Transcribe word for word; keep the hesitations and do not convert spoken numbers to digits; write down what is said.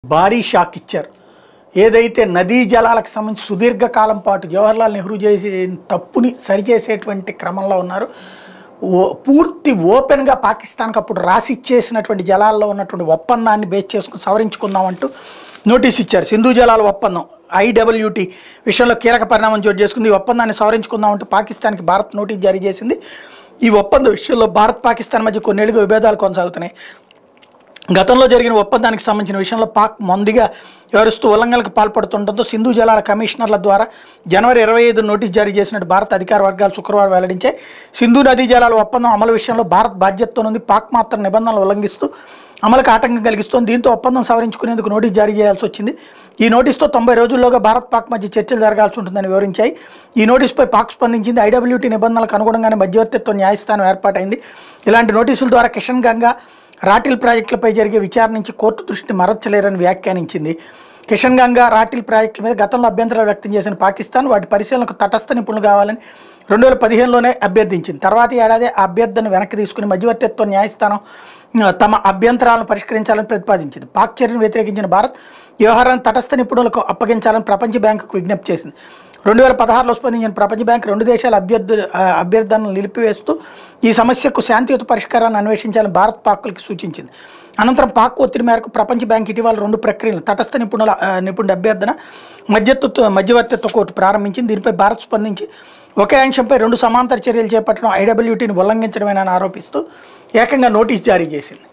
భారీ షాక్ ఇచ్చారు. ఏదైతే నదీ జలాలకు సంబంధించి సుదీర్ఘకాలం పాటు జవహర్లాల్ నెహ్రూ చేసే తప్పుని సరిచేసేటువంటి క్రమంలో ఉన్నారు. ఓ పూర్తి ఓపెన్గా పాకిస్తాన్కి అప్పుడు రాసి ఇచ్చేసినటువంటి జలాల్లో ఉన్నటువంటి ఒప్పందాన్ని బేస్ చేసుకుని సవరించుకుందామంటూ నోటీస్ ఇచ్చారు. సింధు జలాల ఒప్పందం ఐడబ్ల్యూటీ విషయంలో కీలక పరిణామం చోటు చేసుకుంది. ఈ ఒప్పందాన్ని సవరించుకుందామంటూ పాకిస్తాన్కి భారత్ నోటీస్ జారీ చేసింది. ఈ ఒప్పంద విషయంలో భారత్ పాకిస్తాన్ మధ్య కొన్నేళ్లుగా విభేదాలు కొనసాగుతున్నాయి. గతంలో జరిగిన ఒప్పందానికి సంబంధించిన విషయంలో పాక్ మొండిగా వ్యవహరిస్తూ ఉల్లంఘనలకు పాల్పడుతుండటంతో సింధు జలాల కమిషనర్ల ద్వారా జనవరి ఇరవై ఐదు నోటీస్ జారీ చేసినట్టు భారత అధికార వర్గాలు శుక్రవారం వెల్లడించాయి. సింధు నదీ జలాల ఒప్పందం అమలు విషయంలో భారత్ బాధ్యతతో ఉంది. పాక్ మాత్రం నిబంధనలు ఉల్లంఘిస్తూ అమలుకు ఆటంకం కలిగిస్తోంది. దీంతో ఒప్పందం సవరించుకునేందుకు నోటీస్ జారీ చేయాల్సి వచ్చింది. ఈ నోటీస్తో తొంభై రోజుల్లోగా భారత్ పాక్ మధ్య చర్చలు జరగాల్సి ఉంటుందని వివరించాయి. ఈ నోటీసుపై పాక్ స్పందించింది. ఐడబ్ల్యూటీ నిబంధనలకు అనుగుణంగానే మధ్యవర్తిత్వ న్యాయస్థానం ఏర్పాటైంది. ఇలాంటి నోటీసుల ద్వారా కిషన్ గంగా రాటిల్ ప్రాజెక్టులపై జరిగే విచారణ నుంచి కోర్టు దృష్టిని మరల్చలేరని వ్యాఖ్యానించింది. కిషన్ గంగా రాటిల్ ప్రాజెక్టుల మీద గతంలో అభ్యంతరాలు వ్యక్తం చేసిన పాకిస్తాన్ వాటి పరిశీలనకు తటస్థ నిపుణులు కావాలని రెండు వేల పదిహేనులోనే అభ్యర్థించింది. తర్వాత ఏడాది ఆ అభ్యర్థనను వెనక్కి తీసుకుని మధ్యవర్తిత్వ న్యాయస్థానం తమ అభ్యంతరాలను పరిష్కరించాలని ప్రతిపాదించింది. పాక్ చర్యను వ్యతిరేకించిన భారత్ వ్యవహారాన్ని తటస్థ నిపుణులకు అప్పగించాలని ప్రపంచ బ్యాంకుకు విజ్ఞప్తి చేసింది. రెండు వేల పదహారులో స్పందించిన ప్రపంచ బ్యాంక్ రెండు దేశాల అభ్యర్థు అభ్యర్థనను నిలిపివేస్తూ ఈ సమస్యకు శాంతియుత పరిష్కారాన్ని అన్వేషించాలని భారత్ పాక్లకు సూచించింది. అనంతరం పాక్ ఒత్తిడి మేరకు ప్రపంచ బ్యాంక్ ఇటీవల రెండు ప్రక్రియలు తటస్థ నిపుణుల నిపుణుల అభ్యర్థన మధ్యత్వ మధ్యవర్తిత్వ కోర్టు ప్రారంభించింది. దీనిపై భారత్ స్పందించి ఒకే అంశంపై రెండు సమాంతర చర్యలు చేపట్టడం ఐడబ్ల్యూటీని ఉల్లంఘించడమేనని ఆరోపిస్తూ ఏకంగా నోటీస్ జారీ చేసింది.